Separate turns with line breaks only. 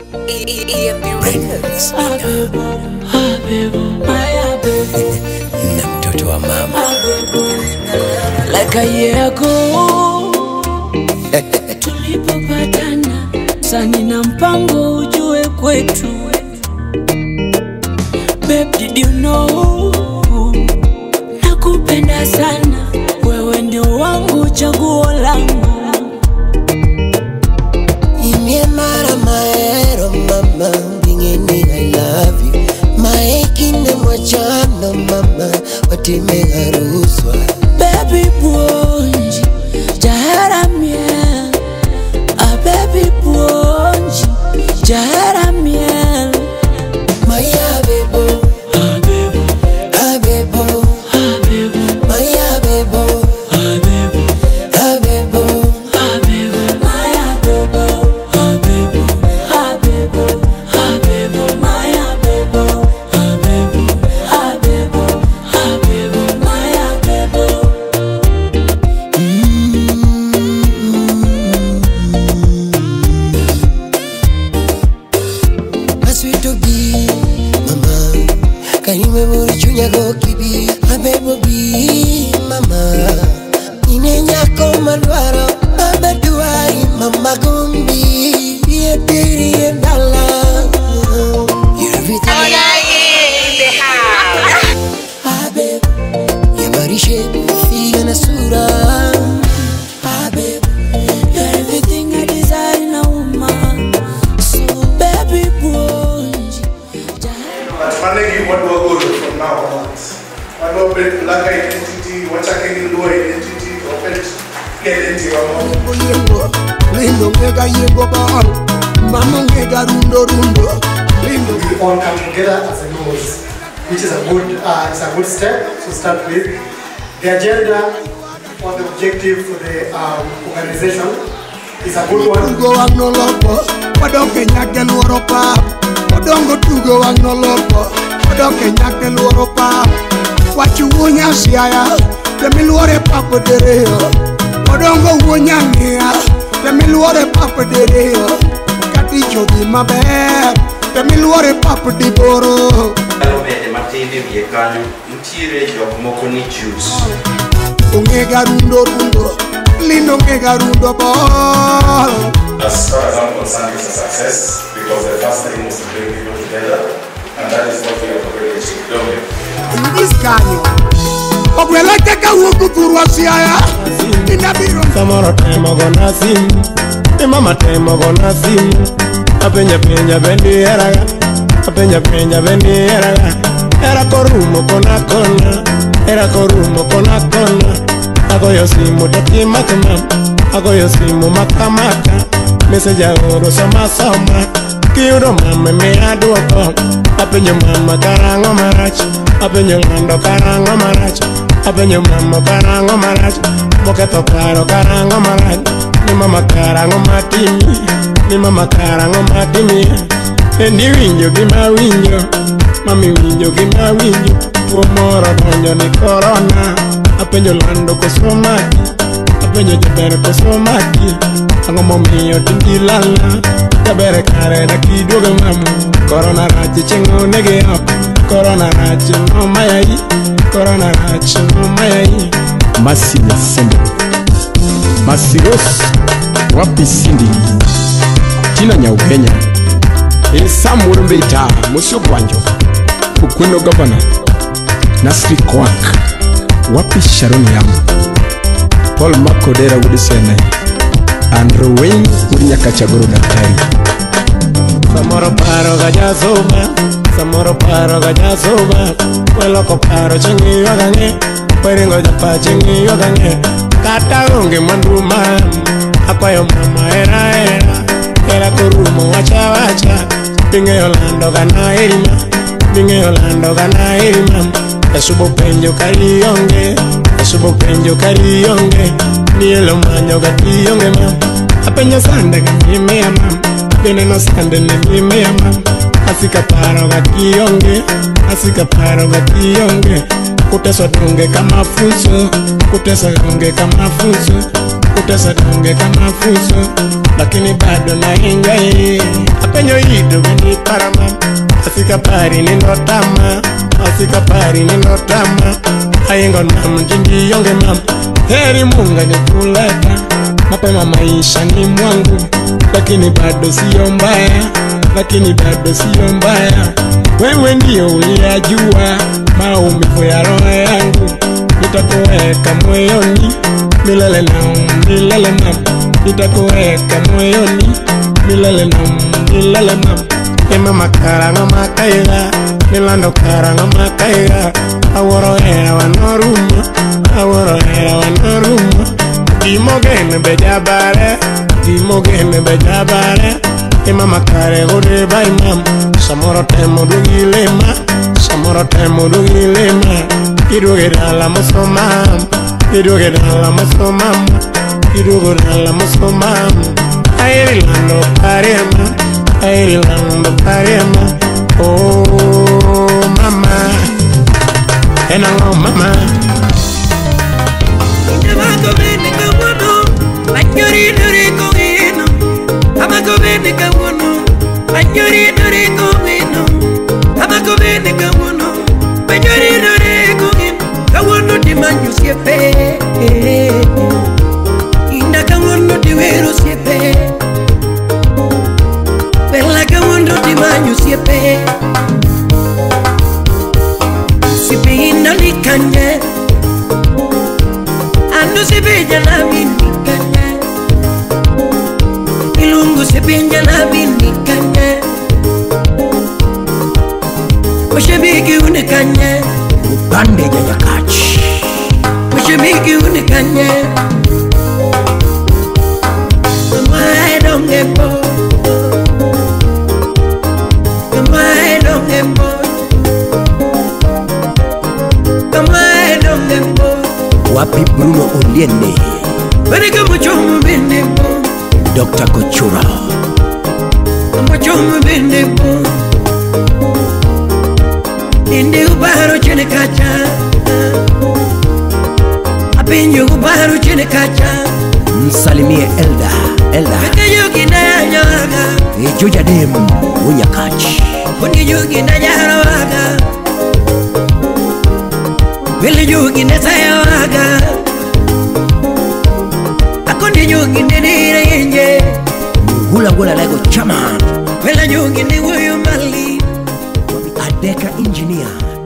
EMB Records. Na mtoto wa mama.
Like a year ago tulipopatana, sani na mpango ujue kwetu. Babe, did you know nakupenda sana, wewe ndio wangu, chaguo langu.
Mara maero mama, bingeni I love you. Maekine mwachano mama, watime haruswa.
Baby buonji, jaharamia. Baby buonji, jaharamia.
Maya bebo,
bebo,
bebo,
bebo,
maya bebo,
bebo,
bebo,
bebo, maya bebo, bebo, bebo, maya bebo, bebo, bebo, maya bebo.
Sweet to be, mama. Can you remember chunya go kibi? Bebo be, mama. Inenya koma dwaro, baba duai, mama gombi. Be a diri and dollar. You're everything.
Onagi in the house.
Babe, your body shape, figure na sura. Babe,
You're everything I desire in a woman. So baby buonji,
But finally, what do I go to from now onwards? What do I build black identity? What I can do identity? Or get into your mouth?
Lindo ngega yego ball, mama ngega rundo.
We all come together as a cause, which is a good step to start with. The agenda or the objective for the organization is a good one.
Tugo wangno lopo, wadoke nyake luoro pap. Wadongo tugo wangno lopo, wadoke nyake luoro pap. Wachu wunya siaya, demi luore papo dereo. Wadongo wunya ngea, demi luore papo dereo. Kati chogi maber, demi luore papo diboro.
Alobede matinde vie kanyo, mtire jok moko ni juice.
Ongega rundo, lindo ngega rundo ball.
As far as I'm concerned, it's a success because the first thing was to bring people together, and that is what we are already doing.
In this canyon, Ogwela keka wuku kurwa siaya. Inabiro
Samoro tema gona sim, mama tema gona sim. Apenya bendi eraga, apenya bendi eraga. Era korumo kona kona, era korumo kona kona. Agoyo simu dati makama, agoyo simu makamaka. Message oro sama sama, kiudo mama me aduoko. Apenya mama karango marach, apenya lando karango marach. Apenya mama karango marach, moketo paro karango marach. Ni mama karango matimi, ni mama karango matimi. Endi winjo gima winjo, mami winjo gima winjo. Tuo moro donjo ni corona, apenjo lando kosomaki, apenjo jabere kosomaki. Ango momiyo tindi lala, jabere kare na kiduoga mamu. Corona rachi chengo nege up, corona rachi no mayai, corona rachi no mayai.
Masina Sembo Masigos Wapi Sindi Tina Nyaugenya Samuel Mbita Musio Gwanjo Ukweno Governor Nasri Kwak Wapi Sharon Yamu Paul Makodera Wudisene Andrew Wayne Urinyaka Chagoro Daktari
Samoro paro gajazoba, samoro paro gajazoba. Weloko paro chengi wagange, peringo japa chengi wagange. Kata unge manduma, akwayo mama era korumo wacha wacha. Binge Yolando gana erima, binge Yolando gana erima. Esubo penjo karionge, esubo penjo karionge. Nielo manyo gati yonge mam, apenyo sande ganyime ya mam. Bene no sande nime ya mam. Asika paro gakionge, asika paro gakionge. Kutesa dunge kama funso, kutesa dunge kama funso, kutesa dunge kama funso. Lakini bado na enjoy. Apenyo bedo bendi parama. Asika pari ni notama, asika pari ni notama. Aingo nam jingi yonge mam, heri Mungu nikuleta. Mapema maisha ni mwangu, lakini bado sio mbaya, lakini bado sio mbaya. Wewe ndio uliyajua maumivu ya roho yangu, nitakuweka moyoni milele na milele mam, nitakuweka moyoni milele na milele mam. Ema makaranga makaiga, milando karanga makaiga. Aworo era wanoruma, aworo era wanoruma. Dimogene bejabare, dimogene bejabare. Ema makare gode bai mam, samoro temo dugilema, samoro temo dugilema. Idugera la musomam, idugera la musomam, idugera la musomam. Airi lando parema, airi lando parema. Oh mama, enango mama.
Never beni kawono, anyori duri kongino. Amako beni kawono, anyori duri kongino. Amako beni kawono, anyori duri kongino. Kawono di manyu siepe, inda kawono di wero siepe. Bella kawono di manyu siepe. Siepe inda likanye. Ando se bella la vinicanya, ilungu se bella la vinicanya. Oshe bigi unikanya,
Bande ya kachi.
oshe bigi unikanya. Mama don't get bored, mama don't get bored, mama don't get bored.
Wapi Bruno Oliene,
Bereka mochomu bendebo,
Dr. Kochura,
mochomu bendebo. Inde ubaro chene kacha, apenyo ubaro chene kacha.
msalimie Elda,
Beka yogi na nyaga,
Juja dem, unya kachi.
Bungi yogi na nyarawaga, Wili yogi na sayawaga, Akondi yogi na nire yenye,
Hula hula lego chaman,
Wila yogi na wuyo mali.
Adeka engineer,